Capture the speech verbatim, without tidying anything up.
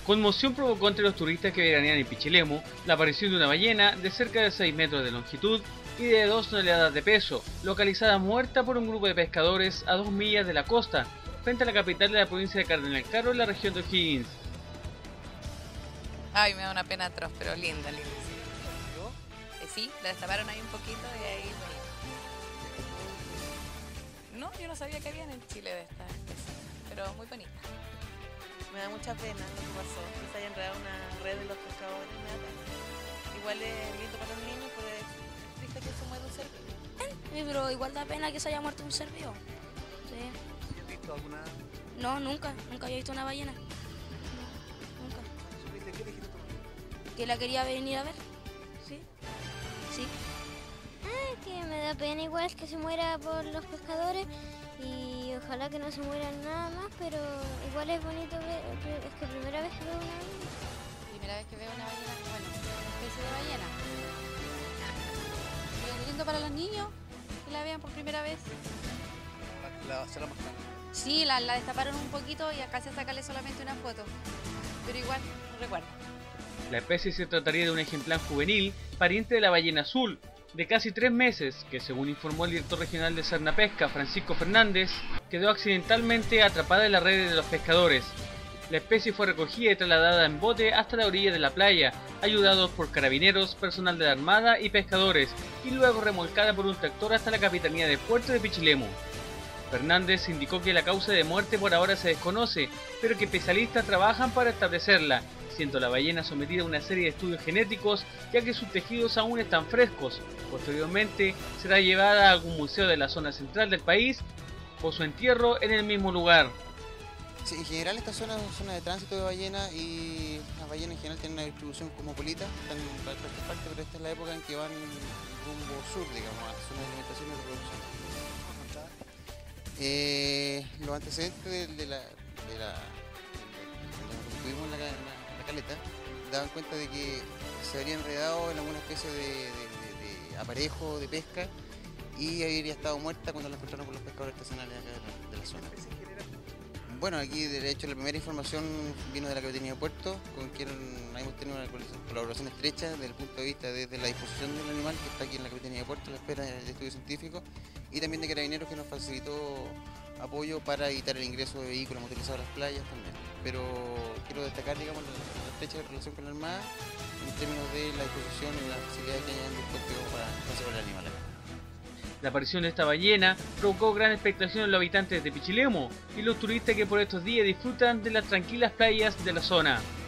Conmoción provocó entre los turistas que veranean en Pichilemu la aparición de una ballena de cerca de seis metros de longitud y de dos toneladas de peso, localizada muerta por un grupo de pescadores a dos millas de la costa, frente a la capital de la provincia de Cardenal Caro, en la región de O'Higgins. Ay, me da una pena atroz, pero linda, linda. Sí, eh, sí la destaparon ahí un poquito y ahí... No, yo no sabía que habían en Chile de esta especie, pero muy bonita. Me da mucha pena lo que pasó, que se haya enredado una red de los pescadores. Me da pena. Igual es lindo para los niños, pero es triste que se muera un ser vivo. Sí, pero igual da pena que se haya muerto un ser vivo. Sí. ¿Has visto alguna? No, nunca, nunca había visto una ballena. No, nunca. ¿Supiste qué dijiste tú? ¿Que la quería venir a ver? Sí. Sí. Ah, que me da pena igual que se muera por los pescadores y ojalá que no se mueran nada más, pero igual es bonito ver, es que primera vez que veo una ballena. Primera vez que veo una ballena, bueno, una especie de ballena. Pero lindo para los niños que la vean por primera vez. La, la, se la mostraron. Sí, la, la destaparon un poquito y acá se sacarle solamente una foto, pero igual, no recuerdo. La especie se trataría de un ejemplar juvenil, pariente de la ballena azul, de casi tres meses, que según informó el director regional de Sernapesca, Francisco Fernández, quedó accidentalmente atrapada en la red de los pescadores. La especie fue recogida y trasladada en bote hasta la orilla de la playa, ayudados por carabineros, personal de la Armada y pescadores, y luego remolcada por un tractor hasta la capitanía de Puerto de Pichilemu. Fernández indicó que la causa de muerte por ahora se desconoce, pero que especialistas trabajan para establecerla, siendo la ballena sometida a una serie de estudios genéticos, ya que sus tejidos aún están frescos. Posteriormente será llevada a algún museo de la zona central del país o su entierro en el mismo lugar. Sí, en general esta zona es una zona de tránsito de ballena y las ballenas en general tienen una distribución cosmopolita, están en cualquier parte, pero esta es la época en que van rumbo sur, digamos, a la zona de alimentación y reproducción. Eh, los antecedentes de, de la... De la de tuvimos en la, en la, la caleta, daban cuenta de que se habría enredado en alguna especie de, de, de, de aparejo de pesca y habría estado muerta cuando la encontraron con los pescadores artesanales acá de la, de la zona. Bueno, aquí de hecho la primera información vino de la Capitanía de Puerto, con quien hemos tenido una colaboración estrecha desde el punto de vista desde la disposición del animal que está aquí en la Capitanía de Puerto, la espera del estudio científico, y también de Carabineros, que nos facilitó apoyo para evitar el ingreso de vehículos motorizados a las playas también. Pero quiero destacar, digamos, la, la estrecha relación con la Armada en términos de la disposición y la facilidad que hayan dispuesto para conservar el animal acá. La aparición de esta ballena provocó gran expectación en los habitantes de Pichilemu y los turistas que por estos días disfrutan de las tranquilas playas de la zona.